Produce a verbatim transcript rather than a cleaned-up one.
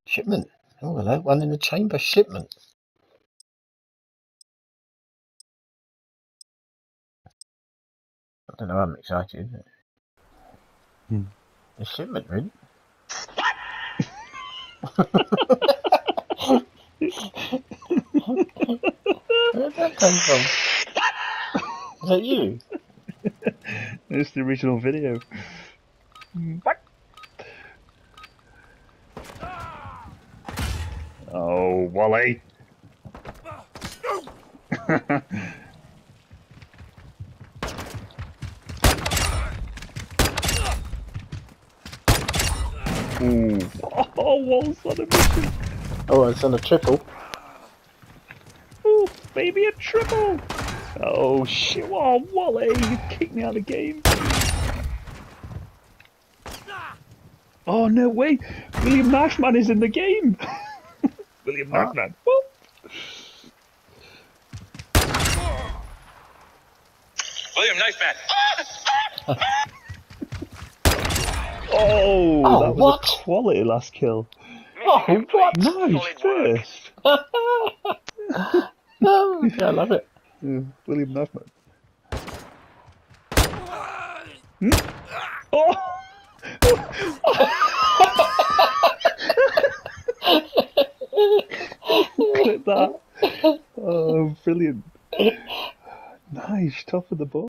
Shipment. Oh, hello. One in the chamber. Shipment. I don't know. I'm excited. Hmm. The shipment, really? Where did that come from? Is that you? It's the original video. Oh, Wally! Ooh. Oh, Wall's on a mission! Oh, it's on a triple. Oh, maybe a triple! Oh shit, oh, Wally! You kicked me out of the game! Oh no, wait! William Knifeman is in the game! William Huh? Knifeman! What? William Knifeman! Oh, Oh, that was what? a quality last kill. Oh, what? Nice first! Oh, yeah, I love it. Uh, William Knifeman. Hmm? Oh! Clip that. Oh, brilliant. Nice, top of the ball.